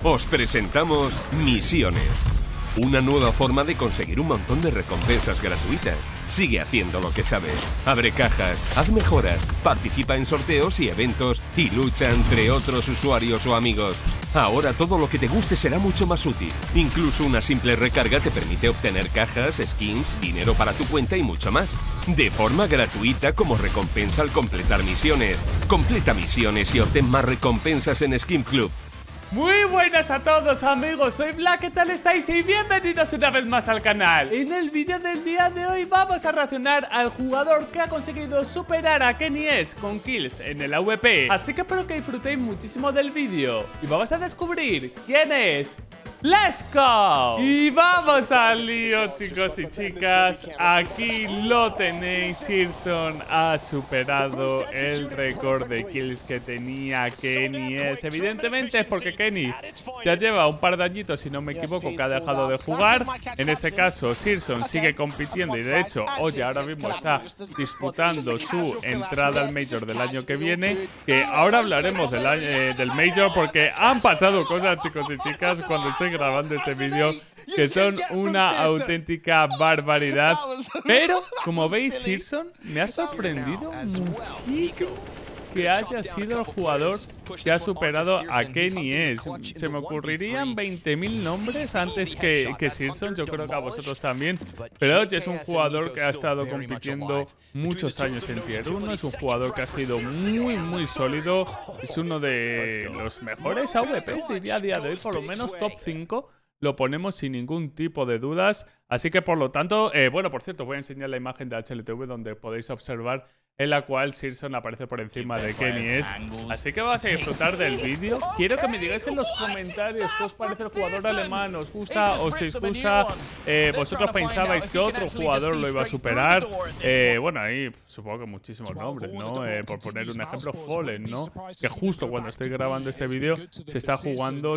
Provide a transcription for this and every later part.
Os presentamos Misiones. Una nueva forma de conseguir un montón de recompensas gratuitas. Sigue haciendo lo que sabes. Abre cajas, haz mejoras, participa en sorteos y eventos y lucha entre otros usuarios o amigos. Ahora todo lo que te guste será mucho más útil. Incluso una simple recarga te permite obtener cajas, skins, dinero para tu cuenta y mucho más. De forma gratuita como recompensa al completar misiones. Completa misiones y obtén más recompensas en Skin Club. Muy buenas a todos amigos, soy Black, ¿qué tal estáis? Y bienvenidos una vez más al canal. En el vídeo del día de hoy vamos a reaccionar al jugador que ha conseguido superar a Kenny S con kills en el AVP. Así que espero que disfrutéis muchísimo del vídeo y vamos a descubrir quién es. ¡Let's go! Y vamos al lío, chicos y chicas. Aquí lo tenéis. Searson ha superado el récord de kills que tenía Kenny S. Evidentemente es porque Kenny ya lleva un par de añitos, si no me equivoco, que ha dejado de jugar. En este caso, Searson sigue compitiendo y de hecho, oye, ahora mismo está disputando su entrada al Major del año que viene. Que ahora hablaremos del Major porque han pasado cosas, chicos y chicas, cuando estoy grabando este vídeo que son una auténtica barbaridad. Pero, como veis, Searson me ha sorprendido muchísimo que haya sido el jugador que ha superado a Kenny S. Se me ocurrirían 20.000 nombres antes que Searson, yo creo que a vosotros también. Pero oye, es un jugador que ha estado compitiendo muchos años en Tier 1, es un jugador que ha sido muy sólido, es uno de los mejores AWPs, diría a día de hoy, por lo menos top 5. Lo ponemos sin ningún tipo de dudas. Así que por lo tanto, bueno, por cierto, voy a enseñar la imagen de HLTV donde podéis observar en la cual Searson aparece por encima de Kenny S. Así que vas a disfrutar del vídeo. Quiero que me digáis en los comentarios qué os parece el jugador alemán. ¿Os gusta? ¿Os disgusta? ¿Vosotros pensabais que otro jugador lo iba a superar? Bueno, ahí supongo que muchísimos nombres, ¿no? Por poner un ejemplo, Fallen, ¿no? Que justo cuando estoy grabando este vídeo se está jugando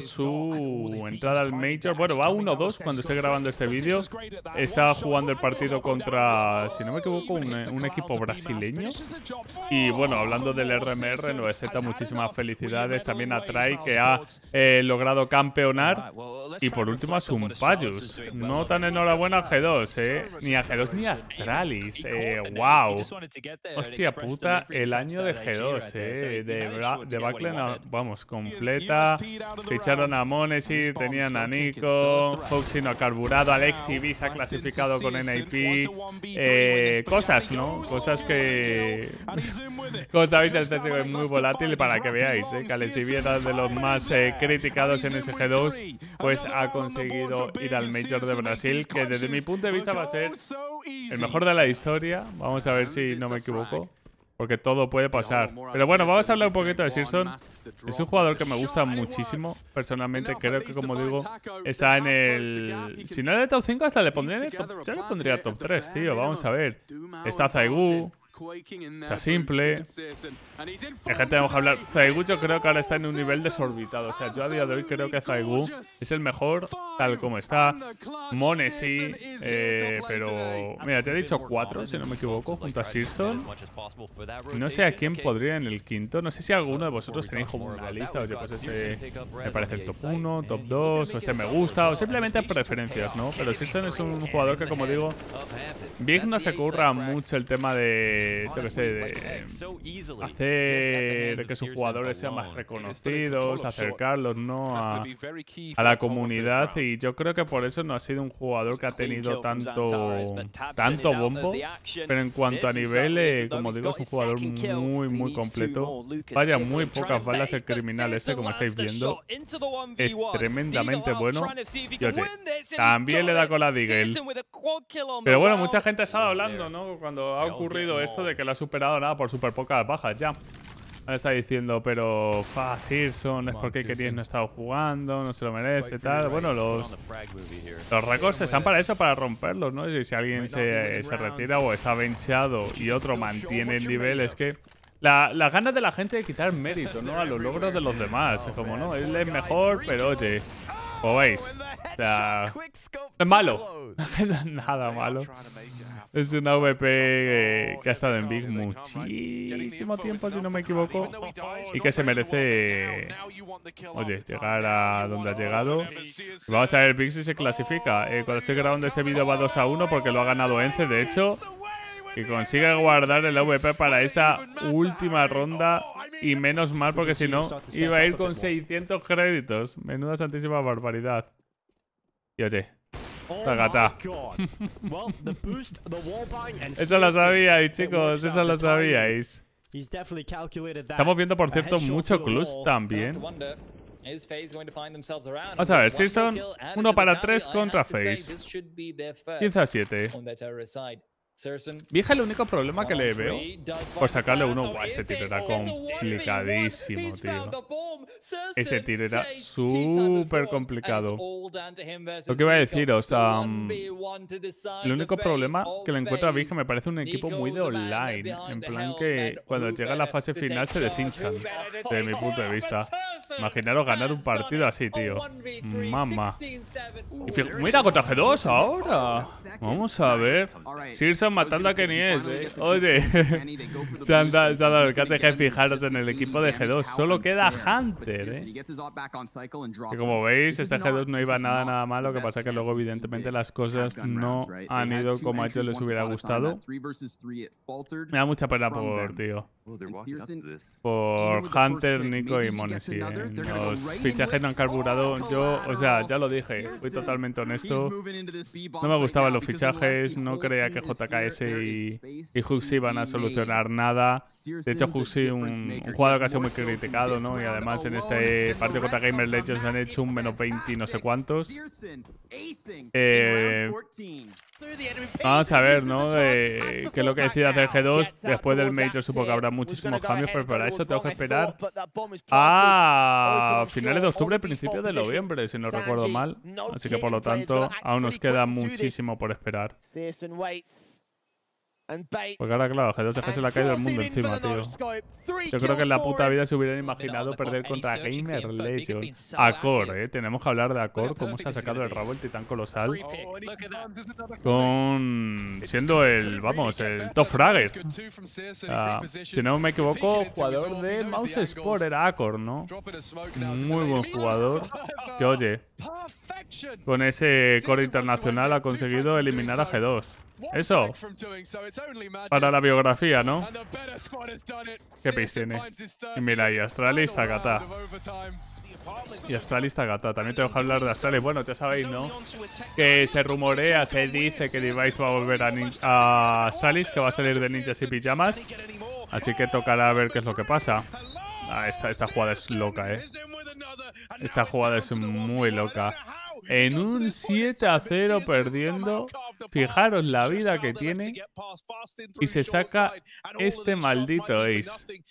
su entrada al Major. Bueno, va 1-2 cuando estoy grabando este vídeo. Está jugando el partido contra, si no me equivoco, un equipo brasileño. Y bueno, hablando del RMR, 9Z, muchísimas felicidades también a Try, que ha logrado campeonar. Y por último a Sumpayus. No tan enhorabuena a G2, ni a G2 ni a Astralis. Wow. Hostia puta, el año de G2, de Backline, vamos, completa. Ficharon a Monesi, tenían a Nico, Foxy no ha carburado, Alexi B se ha clasificado con NIP. Cosas, ¿no? Cosas que... Como sabéis, el CSGO es muy volátil, para que veáis que Alexi B era de los más criticados en SG2, pues ha conseguido ir al Major de Brasil, que desde mi punto de vista va a ser el mejor de la historia. Vamos a ver si no me equivoco, porque todo puede pasar. Pero bueno, vamos a hablar un poquito de Searson. Es un jugador que me gusta muchísimo. Personalmente creo que, como digo, está en el... Si no en el top 5, hasta le pondría en el top... Ya le pondría top 3, tío. Vamos a ver. Está ZywOo. Está Simple. Es que tenemos que hablar. ZywOo yo creo que ahora está en un nivel desorbitado. O sea, yo a día de hoy creo que ZywOo es el mejor tal como está. Monesi, pero mira, te he dicho 4, si no me equivoco, junto a Searson. No sé a quién podría en el quinto. No sé si alguno de vosotros tenéis como una lista. Oye, pues este me parece el top 1, top 2, o este me gusta, o simplemente preferencias, ¿no? Pero Searson es un jugador que, como digo, Big no se curra mucho el tema de, yo qué sé, de hacer que sus jugadores sean más reconocidos, acercarlos, ¿no? a la comunidad, y yo creo que por eso no ha sido un jugador que ha tenido tanto bombo, pero en cuanto a nivel, como digo, es un jugador muy completo. Vaya, muy pocas balas el criminal este, como estáis viendo. Es tremendamente bueno. Y oye, también le da con la Deagle. Pero bueno, mucha gente ha estado hablando, ¿no? Cuando ha ocurrido esto de que lo ha superado nada por súper pocas bajas ya. Ahora está diciendo, pero Searson es porque Kenny no ha estado jugando, no se lo merece, tal. Bueno, los récords están para eso, para romperlos, ¿no? Y si alguien se retira o está benchado y otro mantiene el nivel, es que las ganas de la gente de quitar mérito, ¿no? A los logros de los demás. Es como, no, él es mejor, pero oye, como veis, o sea, no es malo. No es nada malo. Es una VP que ha estado en Big muchísimo tiempo, si no me equivoco. Y que se merece, oye, llegar a donde ha llegado. Vamos a ver Big si se clasifica. Cuando estoy grabando este vídeo va 2-1 porque lo ha ganado Ence, de hecho. Y consigue guardar el AVP para esa última ronda. Y menos mal porque si no iba a ir con 600 créditos. Menuda santísima barbaridad. Y oye, Tagata. Eso lo sabíais, chicos. Eso lo sabíais. Estamos viendo, por cierto, mucho Clutch también. Vamos a ver, Season 1 para 3 contra FaZe. 15-7. Vieja, el único problema que le veo por sacarle uno, guau, ese tiro era complicadísimo, tío. Ese tiro era súper complicado. Lo que iba a deciros, el único problema que le encuentro a Vige me parece un equipo muy de online. En plan que cuando llega a la fase final se deshinchan, desde mi punto de vista. Imaginaros ganar un partido así, tío. Mamá. Y mira, contra G2 ahora. Vamos a ver. Searson matando a Kenny's, Oye, se han dado el caso de fijaros en el equipo de G2. Solo queda Hunter, Que como veis, este G2 no iba nada mal. Lo que pasa que luego, evidentemente, las cosas no han ido como a ellos les hubiera gustado. Me da mucha pena por, tío. Por Hunter, Nico y Monesi, Los fichajes no han carburado. Yo, o sea, ya lo dije, fui totalmente honesto. No me gustaban los fichajes, no creía que JKS y Huxi iban a solucionar nada. De hecho, Huxi, un jugador que ha sido muy criticado, ¿no? Y además en este partido contra Gamer Legends han hecho un menos 20 y no sé cuántos. Vamos a ver, ¿no? ¿Qué es lo que decide hacer G2? Después del Major supongo que habrá muchísimos cambios, pero para eso tengo que esperar a finales de octubre, principios de noviembre, si no recuerdo mal. Así que por lo tanto, aún nos queda muchísimo por esperar. Porque ahora, claro, G2 es que se le ha caído el mundo encima, tío. Yo creo que en la puta vida se hubieran imaginado perder contra Gamer Legends. Acor, tenemos que hablar de Acor, cómo se ha sacado el rabo el titán colosal. Siendo el, vamos, el top fragger. Si no me equivoco, jugador de Mouse Sport era Acor, ¿no? Muy buen jugador. Que oye, con ese core internacional ha conseguido eliminar a G2. Eso, para la biografía, ¿no? Qué pis tiene. Y mira, y Astralis Tagata. Y Astralis Tagata. También tengo que hablar de Astralis. Bueno, ya sabéis, ¿no? Que se rumorea, se dice que Device va a volver a Astralis, que va a salir de Ninjas y Pijamas. Así que tocará ver qué es lo que pasa. Esta jugada es loca, Esta jugada es muy loca. En un 7-0 perdiendo, fijaros la vida que tiene y se saca este maldito ace.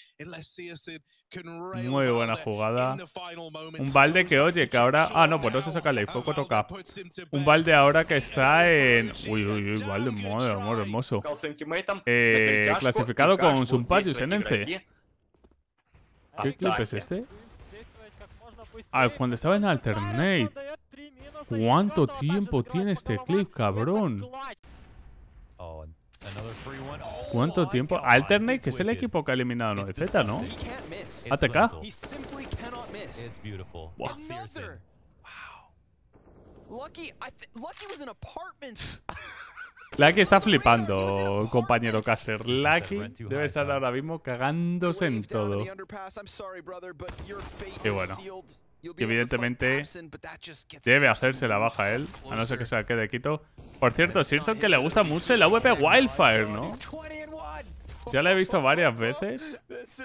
Muy buena jugada. Un balde que, oye, que ahora... Ah, no, pues no se saca el foco toca. Un balde ahora que está en... Uy, balde, amor hermoso. Clasificado con Sumpasius en Ence. ¿Qué clip es este? Ah, cuando estaba en Alternate. ¿Cuánto tiempo tiene este clip, cabrón? ¿Cuánto tiempo? Alternate, que es el equipo que ha eliminado a 9Z, ¿no? ATK. Wow. Lucky está flipando, compañero Caster. Lucky debe estar ahora mismo cagándose en todo. Y bueno, que evidentemente debe hacerse la baja él, a no ser que se la quede quito. Por cierto, Searson que le gusta mucho el AWP Wildfire, ¿no? Ya la he visto varias veces.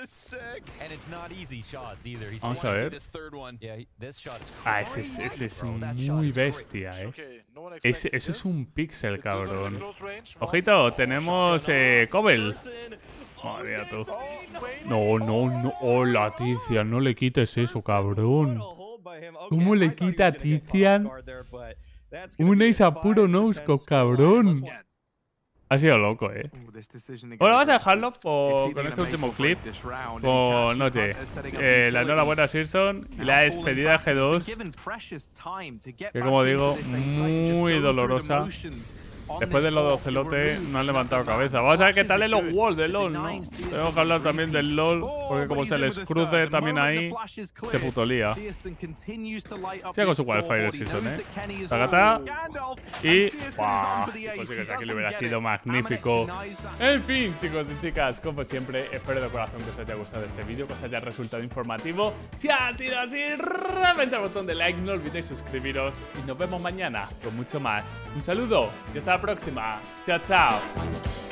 Vamos a ver. Ah, ese es muy bestia, Ese es un pixel, cabrón. Ojito, tenemos Cobel. Madre mía, tú. No. Hola, Tizian, no le quites eso, cabrón. ¿Cómo le quita a Tizian un ace a puro no-scope, cabrón? Ha sido loco, Bueno, vamos a dejarlo con este último clip. Con, oye, la enhorabuena a Searson y la despedida de G2. Que como digo, muy dolorosa. Después de lo de Ocelote no han levantado cabeza. Vamos a ver qué tal en los walls de LOL, ¿no? Tenemos que hablar también del LOL, porque como se les cruce también ahí, se puto lía. Sigue con su Wildfire Season, Tagata. Y... ¡Wow! Pues sí que aquí le hubiera sido magnífico. En fin, chicos y chicas, como siempre, espero de corazón que os haya gustado este vídeo, que os haya resultado informativo. Si ha sido así, reventad el botón de like, no olvidéis suscribiros y nos vemos mañana con mucho más. Un saludo y hasta la próxima. Chao, chao.